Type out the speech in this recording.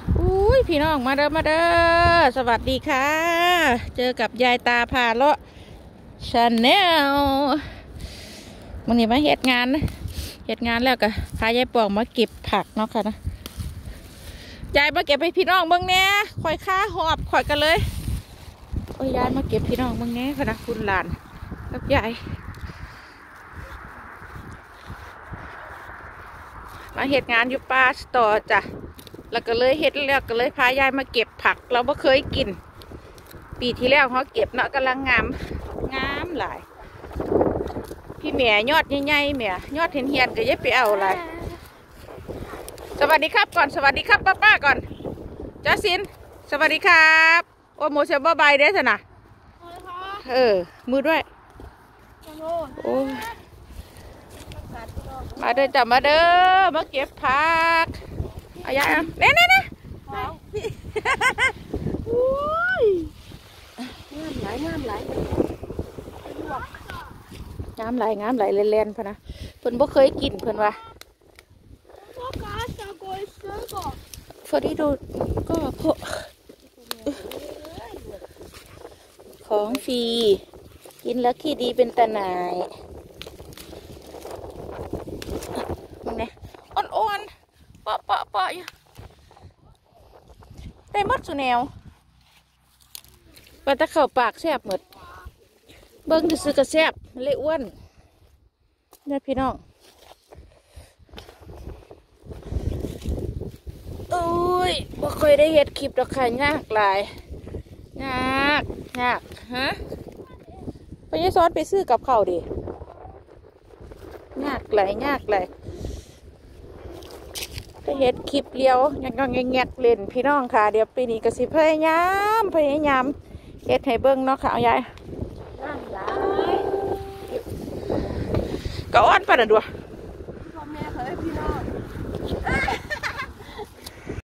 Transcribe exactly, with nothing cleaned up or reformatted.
อุ้ยพี่น้องมาเด้อมาเด้อสวัสดีค่ะเจอกับยายตาพาเลาะชาแนลวันนี้มาเฮ็ดงานนะเฮ็ดงานแล้วก็พายายปองมาเก็บผักเนาะค่ะนะยายมาเก็บให้พี่น้องเบิ่งแน่คอยค้าหอบคอยกันเลยโอ้ยยายมาเก็บพี่น้องเบิ่งแน่ค่ะนะคุณหลานกับยายมาเฮ็ดงานอยู่ป่าต่อจ้ะแล้วก็เลยเฮ็ดแล้วก็เลยพายายมาเก็บผักเราไม่เคยกินปีที่แล้วเขาเก็บเนาะกำลังงามงามหลายพี่แม่ยอดใหญ่ๆแม่ยอดเหียนๆก็ยับไปเอาอะไรสวัสดีครับก่อนสวัสดีครับป้าป้าก่อนจ้าสินสวัสดีครับโอ้โมเสบใบเด้อสินะเออมือด้วยโอ้มาเด้อจับมาเด้อมาเก็บผักอายายอ่ะเน่เน่เน่โอ้ยงามหลายงามหลายงามหลายงามหลายเล่นๆพะนะเพิ่นบ่เคยกินเพิ่นว่าฟอดี้ดูก็พอของฟรีกินแล้วขี้ดีเป็นตาหน่ายมันเนี่ยอ่อนๆเปาะเปาะเปาะอยู่ได้หมดสุแนวปลาตะเข่าปากแซ่บหมดเบิ้งจะซื้อกระแซ่บมันเลยอ้วนเนี่ยพี่น้องโอ้ยบ่เคยได้เห็ดคลิปดอกค่ะยากหลายยากยากฮะไปยัยซ้อนไปซื้อกับเขาดิยากหลายยากหลายไปเห็ดคลิปเลี้ยวยังก็แงกเล่นพี่น้องค่ะเดี๋ยวปีนี้ก็สิพยายามพยายามเห็ดให้เบิ้งเนาะค่ะเอายายก็อ้อนปะน่ะดัวพ่อแม่เคยพี่น้อง